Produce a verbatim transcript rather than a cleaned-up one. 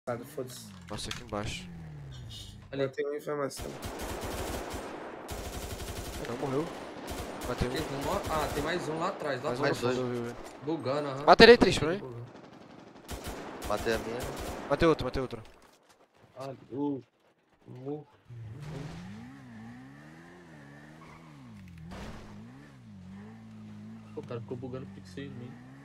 Foda-se. Nossa, aqui embaixo. Ali tem uma informação. Não, morreu. Matei um. Tem um, ó- ah, tem mais um lá atrás. Lá Mais um atrás. no mais fundo, dois. eu vi, eu vi. Bugando, aham. Mata ele aí, três, pra mim. Bugando. Matei a minha. Matei outro, matei outro. Ah, o... o... Pô, cara, ficou bugando pixel em mim.